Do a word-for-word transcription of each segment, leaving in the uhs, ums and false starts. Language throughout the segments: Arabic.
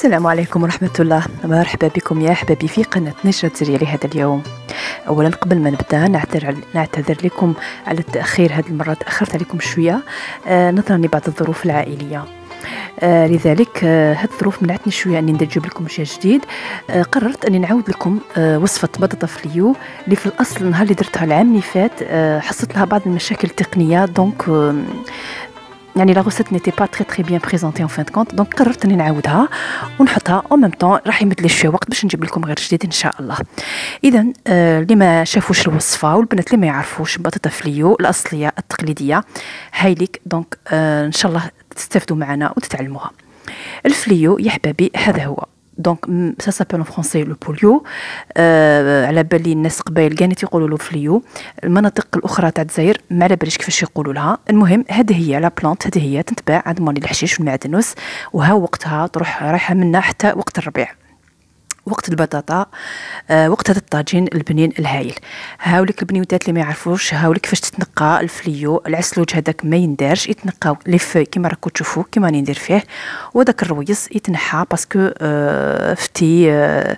السلام عليكم ورحمة الله. مرحبا بكم يا أحبابي في قناة نشرة زرية لهذا اليوم. أولا قبل ما نبدأ نعتذر, نعتذر لكم على التأخير، هذه المرة تأخرت عليكم شوية آه نظرا لبعض الظروف العائلية. آه لذلك آه هذه الظروف منعتني شوية أني نجيب لكم شيء جديد. آه قررت أني نعاود لكم آه وصفة بطاطا فليو اللي في الأصل النهار اللي درتها العام اللي فات آه حصلت لها بعض المشاكل التقنية، دونك آه يعني لا غوسيت نيتي با تري تري بيان بريزونتي اون فان كونت، دونك قررت اني نعاودها ونحطها او ميم طون. راح يمد لي شويه وقت باش نجيب لكم غير جديد ان شاء الله. اذا آه اللي ما شافوش الوصفه والبنات اللي ما يعرفوش بطاطا فليو الاصليه التقليديه هايليك، دونك آه ان شاء الله تستافدوا معنا وتتعلموها. الفليو يا حبابي هذا هو، دونك سا سابيل ان فرونسي لو بوليو. آه على بالي الناس قبايل كانت يقولوا له فليو، المناطق الاخرى تاع الجزائر ما على باليش كيفاش يقولوا لها. المهم هذه هي لا بلانت، هذه هي تنتباع عند مولي الحشيش والمعدنوس، وها وقتها تروح رايحه منا حتى وقت الربيع، وقت البطاطا، آه وقت هذا الطاجين البنين الهايل. هاوليك البنيوتات اللي ما يعرفوش هاوليك كيفاش تتنقى الفليو. العسلوج هذاك ما يندارش، يتنقاو لي في كيما راكم تشوفوا كيما راني ندير فيه، وداك الرويس يتنحى باسكو آه فتي آه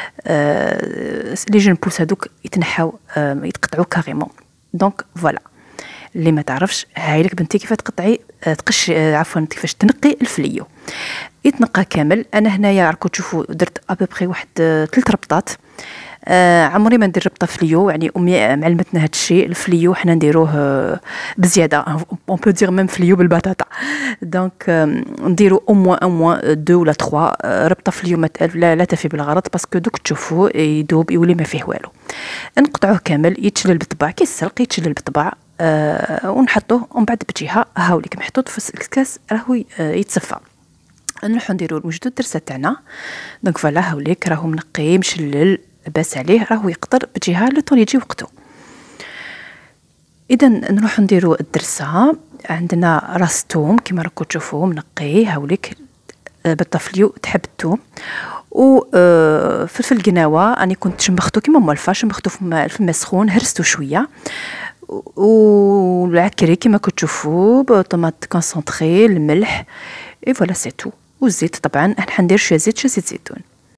آه لي جون بولس هذوك يتنحاو آه يتقطعوا كاريمون. دونك فوالا، اللي ما تعرفش هايلك بنتي كيف تقطعي آه تقش آه عفوا كيفاش تنقي الفليو. يتنقى كامل. انا هنايا راكم تشوفوا درت ابوبري واحد ثلاث ربطات. آه عمري ما ندير ربطه فليو، يعني امي معلمتنا هذا الشيء. الفليو حنا نديروه آه بزياده، اون بو دير ميم فليو بالبطاطا. دونك آه نديرو او موان او موان دو ولا ثلاثة آه ربطه فليو لا, لا تفي بالغرض، باسكو دوك تشوفوا يدوب يولي ما فيه والو. نقطعوه كامل يتشلل بالطبع كي السلق يتشلل بالطبع. آه ونحطوه ومن بعد بجهه هاوليك محطوط في الكاس راهو آه يتصفى. نروحو نديرو الموجدو الدرسه تاعنا. دونك فوالا هاوليك راهو منقي مشلل باس عليه، راهو يقدر بجهه لو طون يجي وقته. اذا نروحو نديرو الدرسه. عندنا راس توم كيما راكم تشوفوا منقي هاوليك بالطفليو تحب الثوم، و فلفل قناوه اني كنت شمختو كيما مولفه، شمختو في الماء سخون هرستو شويه، والعكري كيما كتشوفوا بطماط كونسونطري، الملح، اي فوالا سي تو. والزيت طبعا راح ندير شويه زيت شويه زيت زيتون.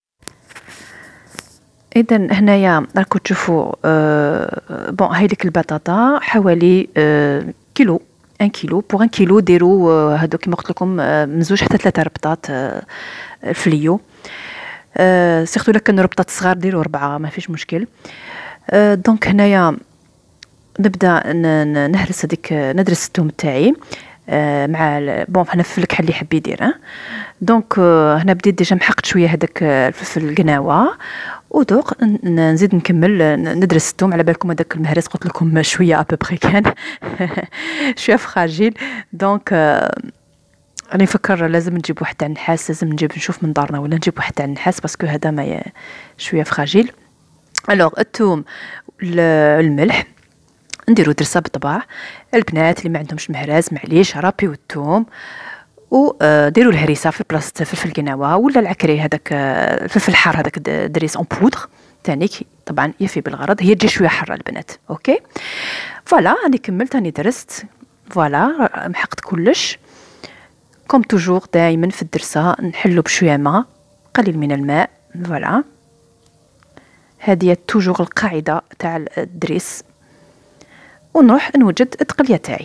اذا هنايا راكم تشوفوا أه بون هاي ديك البطاطا حوالي أه كيلو ان كيلو. بوغ ان كيلو ديروا أه هادو كيما قلت لكم أه من زوج حتى ثلاثه ربطات أه الفليو. أه سيرتو لكن ربطات صغار ديروا اربعه ما فيش مشكل. أه دونك هنايا نبدا نهرس هذيك ندرس الثوم تاعي آه مع بون هنا في الكحل اللي حبي يدير. اه دونك آه هنا بديت ديجا محقت شويه هذاك الفلفل القناوه، ودوق نزيد نكمل ندرس الثوم. على بالكم هذاك المهرس قلت لكم شويه ابوبري كان شويه فراجيل. دونك آه راني نفكر لازم نجيب واحد تاع النحاس، لازم نجيب نشوف من دارنا ولا نجيب واحد تاع النحاس باسكو هذا ما شويه فراجيل. الوغ الثوم الملح نديرو درسه بالطبع. البنات اللي ما عندهمش مهراز معليش رابيو الثوم وديروا الهريسه في بلاصه فلفل قناوه ولا العكري هذاك الفلفل الحار هذاك دريس اون بودر ثاني طبعا يفي بالغرض، هي تجي شويه حاره البنات. اوكي فوالا راني كملت راني درست فوالا محقت كلش كوم توجور. دائما في الدرسه نحلو بشويه ماء قليل من الماء. فوالا هذه توجور القاعده تاع الدريس. ونروح نوجد التقليه تاعي.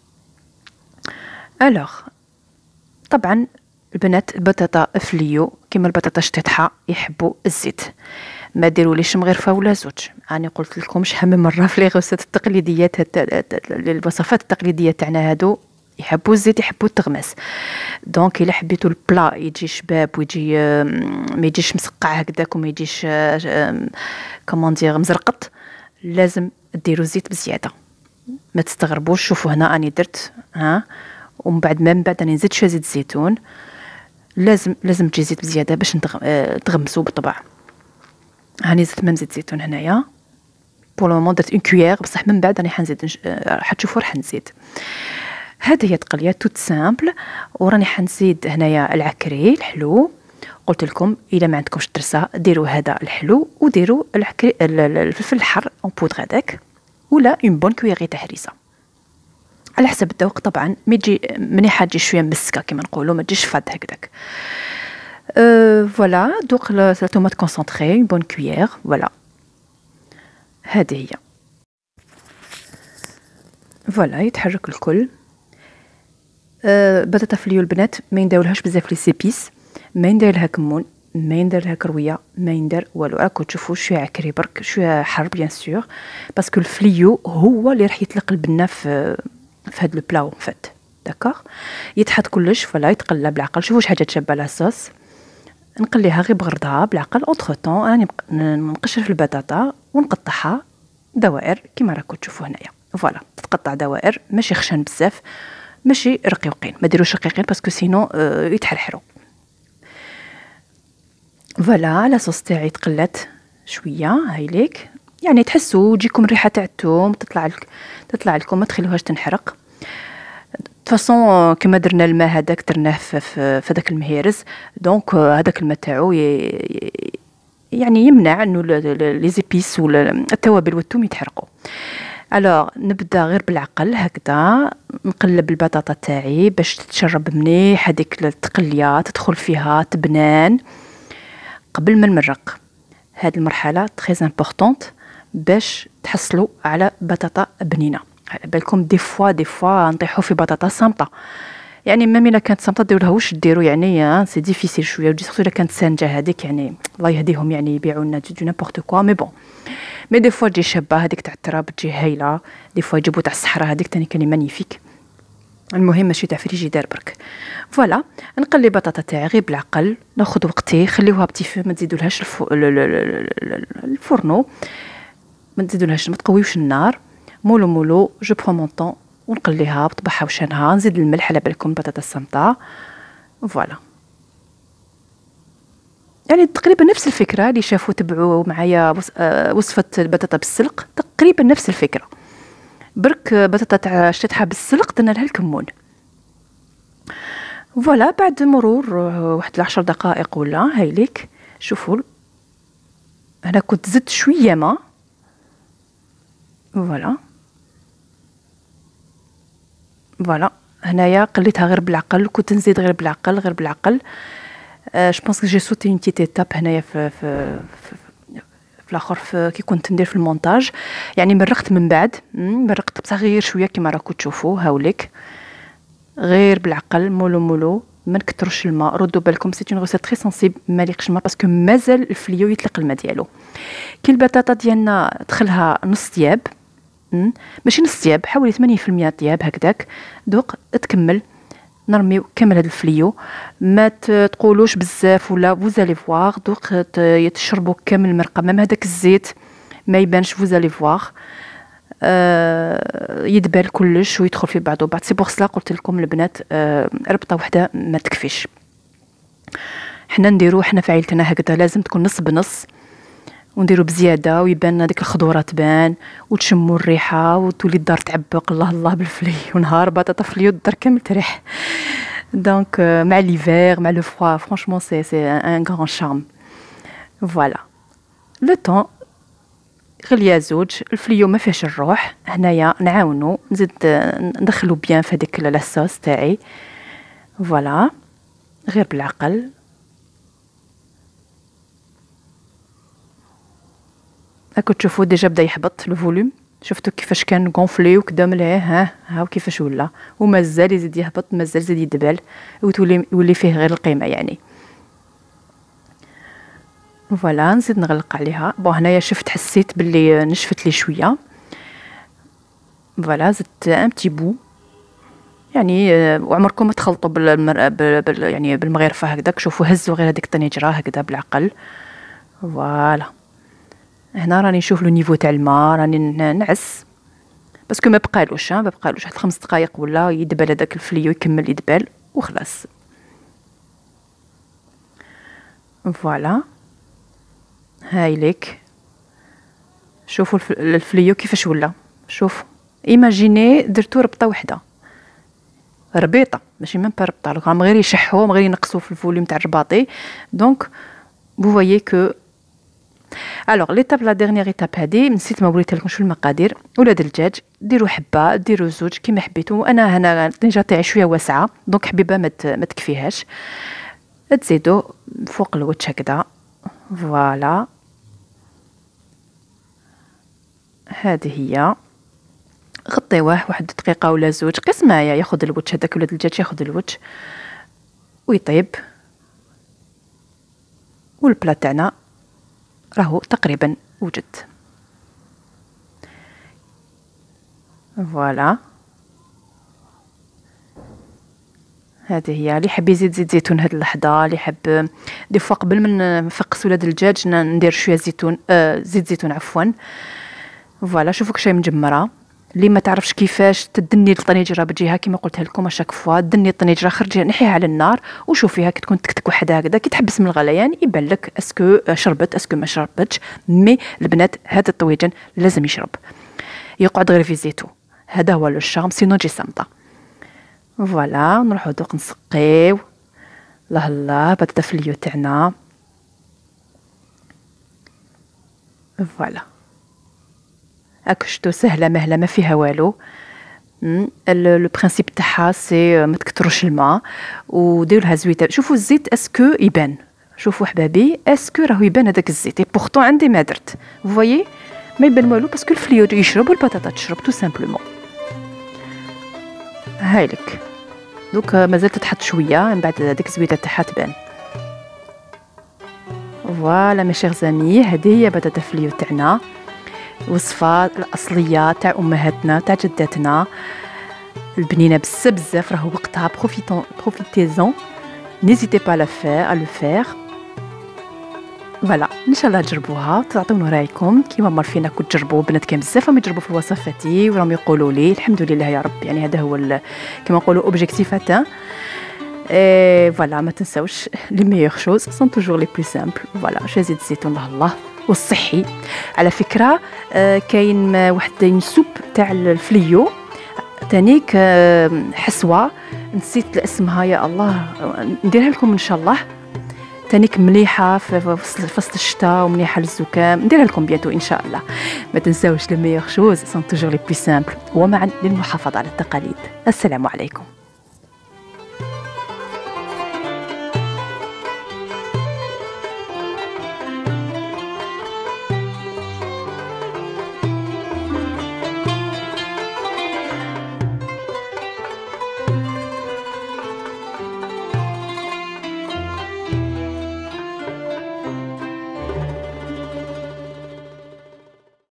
الوغ طبعا البنات البطاطا فليو كيما البطاطا الشطيحه يحبوا الزيت، ما ديروا ليش من غير فا ولا زوج. انا قلت لكم شحال من مره في لي غوسات التقليديات الوصفات التقليديه تاعنا هادو يحبوا الزيت يحبوا التغماس. دونك الا حبيتوا البلا يجي شباب ويجي ما يجيش مسقع هكذاك وما يجيش كومون دير مزرقط، لازم ديروا الزيت بزياده. ما تستغربوش، شوفوا هنا اني درت ها ومن بعد من بعد راني نزيد شويه زيت الزيتون. لازم لازم تجي زيت بزياده باش تغمسوا بالطبع. هاني زدت ميم زيت زيتون هنايا بور لو مومون درت اون كويير، بصح من بعد راني حنزيد راح تشوفوا راح نزيد. هذه هي تقليه توت سامبل. وراني حنزيد هنايا العكري الحلو. قلت لكم الا ما عندكمش الدرسه ديروا هذا الحلو وديروا العكري الفلفل الحر اون بودر هذاك، ولا اون بون كويير تاع هريسه على حسب الذوق طبعا. ما يجي مليحه تجي شويه مسكه كما نقولوا، ما تجيش فاد هكذاك. أه فوالا دوق الطوماط كونسونطري اون بون كويير. فوالا هذه هي. فوالا يتحرك الكل. أه بطاطا فليو البنات ما ينداولهاش بزاف لي سيبيس، ما يندير لها كمون، ما يندير لها كرويه، ما يندير والو. راكم تشوفوا شويه عكري برك، شويه حر بيان سور، باسكو الفليو هو اللي راح يطلق البنه في في هذا البلاو فات. داكوغ يتحط كلش. فوالا يتقلى بالعقل. شوفوا شحال تشابه لاصوص. نقليها غير بغردها بالعقل. اونتر طون راني نقشر في البطاطا ونقطعها دوائر كيما راكم تشوفوا هنايا. فوالا تتقطع دوائر ماشي خشن بزاف، ماشي رقيقين، ما ديروش رقيقين باسكو سينو آه يتحرحروا. فوالا لاصوص تاعي تقلات شويه هايليك، يعني تحسوا تجيكم الريحه تاع الثوم تطلع لك تطلع لكم، ما تخلوهاش تنحرق. فاصون كما درنا الماء هذاك درناه في في هذاك المهيرز، دونك هذاك الماء تاعو يعني يمنع انه لي زيبيس ولا التوابل والثوم يتحرقوا. الوغ نبدا غير بالعقل هكذا، نقلب البطاطا تاعي باش تتشرب مليح هذيك التقليه، تدخل فيها تبنان قبل ما نمرق. هذه المرحله تري امبورطونط باش تحصلوا على بطاطا بنينه. على بالكم دي فوا دي فوا نطيحوا في بطاطا صامته، يعني ميم الا كانت صامته ديروا لها واش ديروا، يعني سي ديفيسيل شويه، ودي سورتو الا كانت سانجه هذيك، يعني الله يهديهم يعني يبيعوا لنا دو نيمبورط كوا. مي بون مي دي فوا تجي شابه هذيك تاع التراب تجي هايله، دي فوا يجيبوا تاع الصحراء هذيك ثاني كاني مانيفيك. المهم ماشي تاع فريجيدير برك. فوالا نقلي البطاطا تاعي غير بالعقل، ناخذ وقتي، خليوها بتي فو، ما تزيدولهاش الفو... الفورنو، ما تزيدولهاش، ما تقويوش النار. مولو مولو جو برون مون طون ونقليها بطبعها وشانها. نزيد الملح على بالكم بطاطا الصامته. فوالا يعني تقريبا نفس الفكره اللي شافوا تبعوا معايا وصفه البطاطا بالسلق، تقريبا نفس الفكره، برك بطاطا تاع شتتها بالسلق درنا لها الكمون. فوالا بعد مرور واحد العشر دقائق ولا هايليك، شوفوا هنا كنت زدت شويه ما. فوالا فوالا هنايا قليتها غير بالعقل، كنت نزيد غير بالعقل غير بالعقل. أه جو بونس كو جي سوتي اون تيت ايتاب هنايا في في في, في الاخر كي كنت ندير في المونتاج، يعني مرقت من بعد، مرقت بصح غير شويه كيما راكم تشوفوا هاوليك، غير بالعقل مولو مولو، ما نكثروش الماء. ردوا بالكم سي اون غوسيت تري سونسيبل، ما ليقش الماء باسكو مازال الفليو يطلق الماء ديالو. كي البطاطا ديالنا دخلها نص طياب، ماشي نص طياب، حوالي ثمانين في المية طياب هكذاك، دوق تكمل نرميو كامل هذا الفليو. ما تقولوش بزاف ولا فوزالي فواغ، دوق يتشربوا كامل المرقه، مام هذاك الزيت ما يبانش، فوزالي فواغ آه يدبل كلش ويدخل في بعضه بعض. سي بوغ سلا قلت لكم البنات آه ربطه وحده ما تكفيش، حنا نديرو حنا في عائلتنا هكذا، لازم تكون نص بنص، ونديرو بزياده ويبان هذيك الخضوره تبان وتشموا الريحه وتولي الدار تعبق الله الله بالفلي، ونهار بطاطا فليو الدار كامل تريح. دونك مع ليفير مع لو فوا فرانشمون سي سي ان غران شارم. فوالا لو طون غليا زوج، الفليو ما فيهش الروح، هنايا نعاونو نزيد ندخلو بيان في هذيك لاصوص تاعي. فوالا غير بالعقل. راكم تشوفوا ديجا بدا يهبط لو فوليوم، شفتوا كيفاش كان غونفلي وكدا مليح، ها ها كيفاش ولا، ومازال يزيد يهبط، مازال يزيد يدبل وتولي يولي فيه غير القيمه يعني. فوالا نزيد نغلق عليها. بون هنايا شفت حسيت باللي نشفت لي شويه. فوالا زدت ان بتي بو، يعني وعمركم ما تخلطوا بالمر... بال... يعني بالمغرفه هكذاك، شوفوا هزوا غير هذيك الطنجره هكذا بالعقل. فوالا هنا راني نشوف لو نيفو تاع الماء، راني نعس باسكو ما بقالوش ما بقالوش واحد خمس دقائق ولا يدبل هذاك الفليو، يكمل يدبل وخلاص. فوالا هايليك شوفوا الفليو كيفاش ولا، شوف ايماجيني درتو ربطه وحده، ربيطه ماشي ميم با ربطه، راهم غير يشحوا غير ينقصوا في الفوليوم تاع الرباطي. دونك فو فوايي كو الوغ ليتاب لا ديرنيير ايتاب هادي نسيت ما وريت لكم شو المقادير. ولاد الدجاج ديروا حبه ديروا زوج كيما حبيتوا، انا هنا الطنجره تاعي شويه واسعه دونك حبيبه ما ما تكفيهاش. تزيدو فوق الوجه هكذا. فوالا هذه هي. غطيوه واحد دقيقه ولا زوج، قيس معايا ياخذ الوجه هذاك ولاد الدجاج ياخذ الوجه ويطيب. والبلا تاعنا راهو تقريبا وجد. فوالا هذه هي. اللي حاب يزيد زيت زيتون هاد اللحظه، اللي حاب دي فوا قبل ما نفقس ولاد الدجاج ندير شويه زيتون آه زيت زيتون عفوا. فوالا شوفوا كشي مجمره. اللي ما تعرفش كيفاش تدني الطنجره بجهه كما قلتها لكم اشاك فوا، دني الطنجره خرجيها نحيها على النار وشوفيها كي تكون تكتك وحدها هكذا، كي تحبس من الغليان يبان لك اسكو شربت اسكو ما شربتش. مي البنات هذا الطويجن لازم يشرب، يقعد غير في زيتو، هذا هو لو شارم سينو تجي صامته. فوالا نروحو دوك نسقيو. الله الله بطاطا فليو تاعنا. فوالا هاك شتو سهله مهله ما فيها والو. لو برينسيپ تاعها سي ما تكثروش الماء وديروا لها زويته. شوفوا الزيت اسكو يبان، شوفوا حبابي اسكو راهو يبان هذاك الزيت. اي بورطون عندي ما درت فوايي ما يبان والو باسكو الفليو يشرب والبطاطا تشرب تو سامبلومون. هايلك دوك مازال تتحط شويه من بعد هذيك الزويته تاعها تبان. فوالا مي شيغ زامي هذه هي بطاطا فليو تاعنا، وصفه الاصليه تاع امهاتنا تاع جداتنا، البنينه بزاف بزاف راهو وقتها. بروفيتون بروفيتيزون نيزيتي با لا فير ا لو فير. فوالا ان شاء الله تجربوها تعطوني رايكم كيما مر فينا كنت تجربوا بنات كان بزاف راهم يجربوا في وصفاتي وراهم يقولوا لي الحمد لله يا رب. يعني هذا هو كما نقولوا اوبجيكتيف تاع اي فوالا. ما تنساوش لي ميور شوز سون توجور لي بلو سامبل. فوالا شويه زيت الزيتون الله الله والصحي. على فكره آه كاين واحد سوب تاع الفليو تانيك آه حسوه نسيت اسمها يا الله، نديرها لكم ان شاء الله. تانيك مليحه في فصل الشتاء ومليحه للزكام، نديرها لكم بيانتو ان شاء الله. ما تنساوش لي ميور شوز سون توجور لي بلو سامبل ومعا للمحافظه على التقاليد. السلام عليكم.